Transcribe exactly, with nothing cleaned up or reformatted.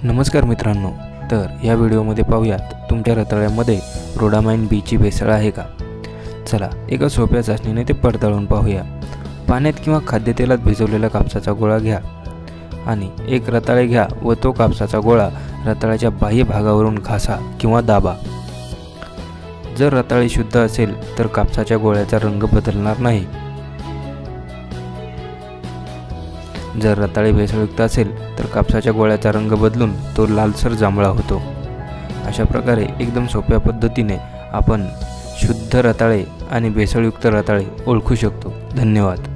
नमस्कार मित्रांनो, तर या व्हिडिओमध्ये पाहूयात तुमच्या रताळ्यामध्ये रोडामाइन बीची भेसळ आहे का। चला एका सोप्या चाचणीने ते पडताळून पाहूया। पाण्यात किंवा खाद्यतेलात भिजवलेला कापसाचा गोळा घ्या आणि एक रताळे घ्या व तो कापसाचा गोळा रताळ्याच्या बाह्य भागावरून घासा किंवा दाबा। जर रताळे शुद्ध असेल तर कापसाच्या गोळ्याचा रंग बदलणार नाही। जर रताळे भेसळयुक्त असेल तर कापसाच्या गोळ्याचा रंग बदलून तो लालसर जांभळा होतो। अशा प्रकारे एकदम सोप्या पद्धतीने आपण शुद्ध रताळे आणि भेसळयुक्त रताळे ओळखू शकतो। धन्यवाद।